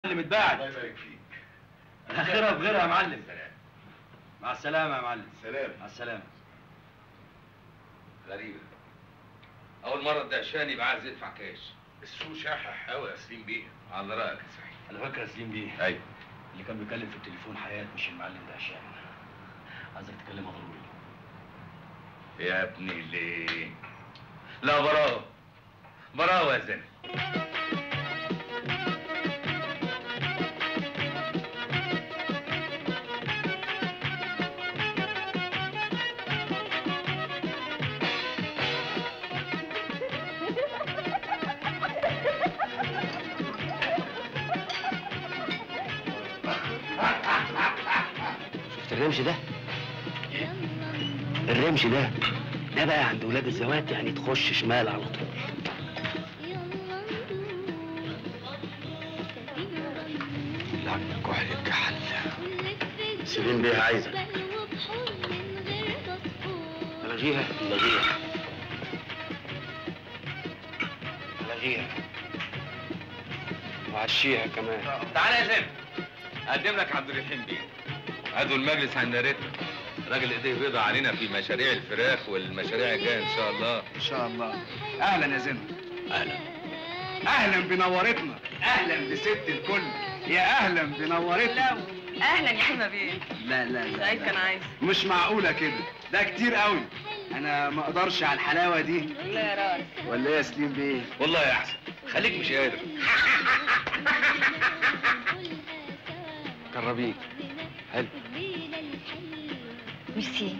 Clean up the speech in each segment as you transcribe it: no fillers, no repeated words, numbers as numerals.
اللي متباعد. الله يبارك فيك. اخرها بغيرها يا معلم. سلام. مع السلامة يا معلم. سلام. مع السلامة. غريبة. أول مرة الدهشان يبقى عايز يدفع كاش. السوق شاحح قوي يا سليم بيه. على رأيك يا سعيد. على فكرة يا سليم بيه. أيوه. اللي كان بيكلم في التليفون حياة مش المعلم دهشان. عايزك تكلمها ضروري. يا ابني ليه؟ لا براوة. براوة يا زين. شفت الرمش ده؟ الرمش ده بقى عند ولاد الزوات يعني تخش شمال على طول. لعب الكحل الكحل. سليم بيه عايزك. الغيها الغيها الغيها وعشيها كمان. تعالى يا زين. أقدم لك عبد الرحيم بيه. عضو المجلس عند ريتنا. راجل ايديه بيضة علينا في مشاريع الفراخ والمشاريع الجايه ان شاء الله. ان شاء الله. اهلا يا زين. اهلا. اهلا بنورتنا. اهلا بست الكل. يا اهلا بنورتنا. اهلا يا حلمة بيه. لا سعيد كان عايز. مش معقوله كده، ده كتير قوي. انا ما اقدرش على الحلاوه دي. لا يا راجل. ولا ايه يا سليم بيه؟ والله يا احسن. خليك مش قادر. جربيه. حلو. ميرسي.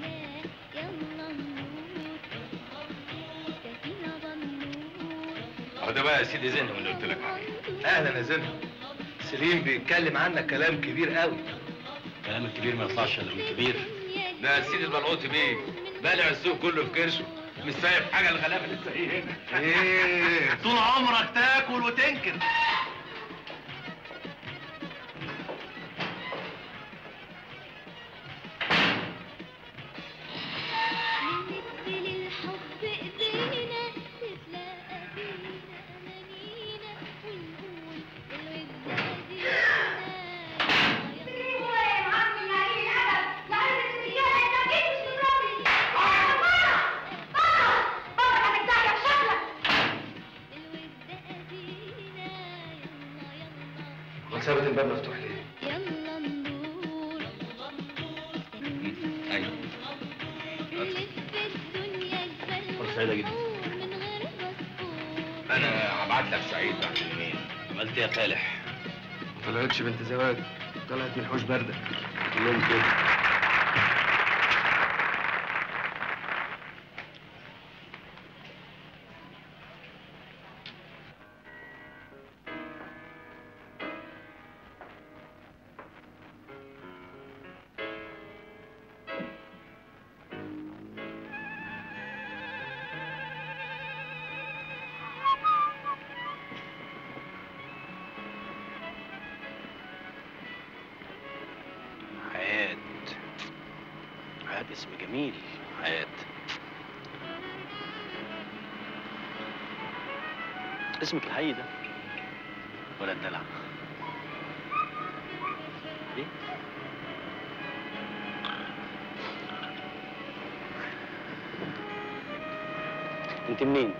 اهو ده بقى يا سيدي زينهم اللي قلت لك عليه. اهلا يا زينهم. سليم بيتكلم عنك كلام كبير قوي. كلام الكبير ما يطلعش الا من كبير. ده سيدي البلقوطي بيه بالع السوق كله في كرشه. مش سايب حاجه الغلابه لسه هنا. ايه طول عمرك تاكل وتنكر. سابت الباب مفتوح ليه؟ ايوه. فرصة سعيدة جدا. انا هبعت لك سعيد بعد يومين. عملت ايه يا فالح؟ ما طلعتش بنت زواج، طلعت من الحوش بارده. كلهم كده. حياة اسم جميل. حياة اسمك الحقيقي ده ولا الدلع؟ ايه؟ انت منين؟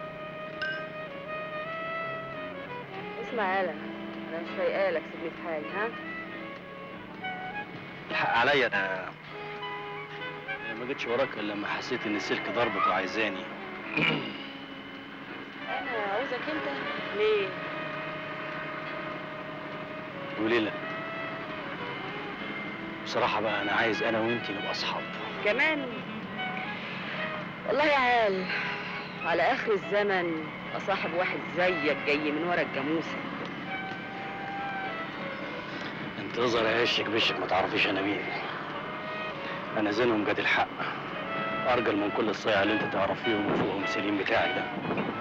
اسمع يالا، انا مش فايقالك، سيبني في حالي. ها؟ الحق عليا، انا ما جيتش وراك الا لما حسيت ان السلك ضربك وعايزاني. انا عاوزك انت ليه؟ قولي لك بصراحه بقى، انا عايز انا وانتي نبقى اصحاب كمان. والله يا عيال، على اخر الزمن اصاحب واحد زيك جاي من ورا الجاموسه. انت اظهر عشك بشك ما تعرفيش انا مين. انا زينهم جاد الحق، ارجل من كل الصيع اللي انت تعرفيهم وفوقهم سليم بتاعك ده.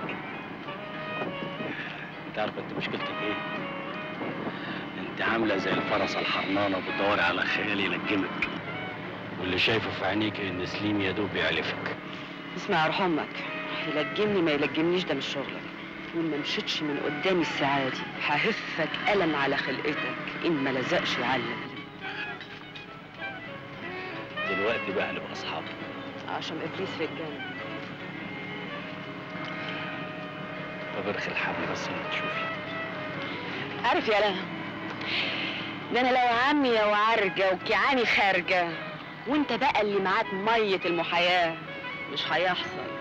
انت عارفه انت مشكلتك ايه؟ انت عامله زي الفرسه الحرنانه بتدوري على خيال يلجمك، واللي شايفه في عينيك ان سليم يا دوب يعلفك. اسمع يا روح امك، يلجمني ما يلجمنيش ده مش شغلك. وإن ما مشيتش من قدامي الساعة دي ههفك قلم على خلقتك إن ما لزقش يعلم. دلوقتي بقى نبقى أصحاب. عشان إبليس في الجنة. طب ارخي الحبل بس وانت تشوفي. عارف يا لها، ده أنا لو عمية وعرجة وكيعاني خارجة وأنت بقى اللي معاك مية المحياة مش هيحصل.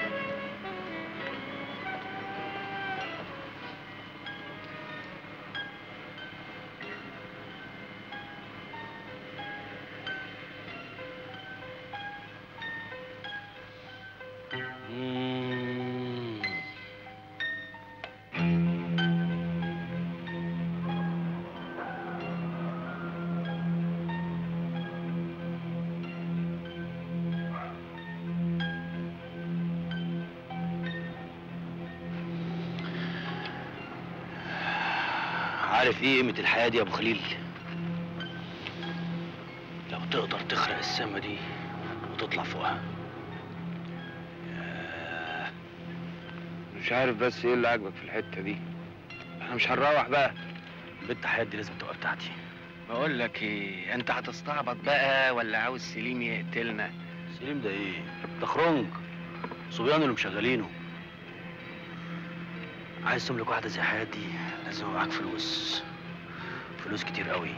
عارف ايه قيمة الحياة دي يا ابو خليل؟ لو تقدر تخرق السما دي وتطلع فوقها. مش عارف بس ايه اللي عاجبك في الحته دي. احنا مش هنروح بقى. بنت حياة دي لازم تبقى بتاعتي. بقول لك ايه، انت هتستعبط بقى ولا عاوز سليم يقتلنا؟ سليم ده ايه؟ ده خرنج صبيان اللي مشغلينه. عايز تملك واحدة زي حياتي لازم يبقى معاك فلوس. فلوس كتير قوي.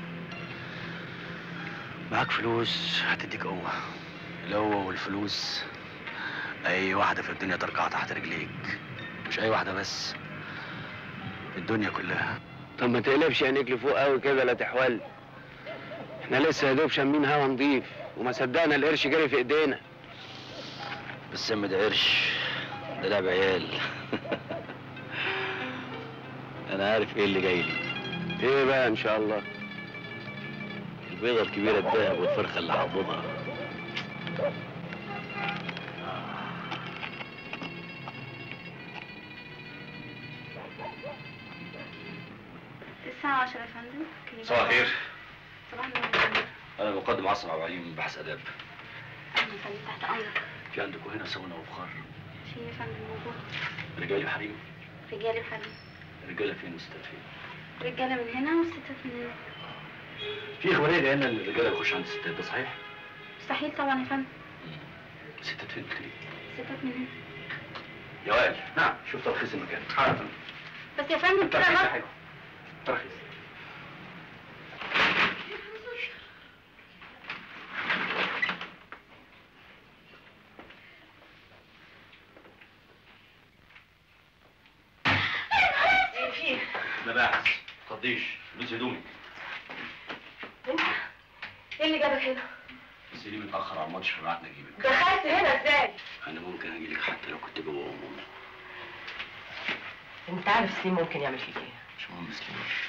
معاك فلوس هتديك قوة. القوة والفلوس أي واحدة في الدنيا تركع تحت رجليك. مش أي واحدة بس، الدنيا كلها. طب ما تقلبش عينيك لفوق قوي كده لا تحول. احنا لسه يا دوب شامين هوا نضيف وما صدقنا القرش جري في ايدينا. بس يا ده قرش، ده لعب عيال. أنا عارف إيه اللي جاي لي. ايه بقى ان شاء الله؟ البيضة الكبيرة الدهب والفرخة اللي هقبضها. الساعة 10 يا فندم. صباح الخير. صباح النور يا فندم. أنا مقدم عصر عبد العليم من بحث آداب. أهلا يا فندم، تحت أمرك. في عندكم هنا سمنة وبخار؟ في يا فندم موجود. رجالي وحريم؟ رجالي وحريم. رجالة فين وستات فين؟ رجالة من هنا والستات من هنا. في إخبارية جاية لنا إن الرجالة يخش عند الستات، ده صحيح؟ مستحيل طبعا يا فندم. الستات فين قلت لي؟ الستات من هنا. يا وائل. نعم. شوف ترخيص المكان. حاضر. بس يا فندم كده ترخيص يا غلط. حلو. ترخيص. إيه فيه؟ مباحث. تفضيش. لبس هدومي. أنت إيه اللي جابك هنا؟ سليم اتأخر على الماتش فبعتنا أجيبك. دخلت هنا إزاي؟ أنا ممكن أجيلك حتى لو كنت جوه أمومة. أنت عارف سليم ممكن يعمل فيك إيه؟ مش مهم سليم.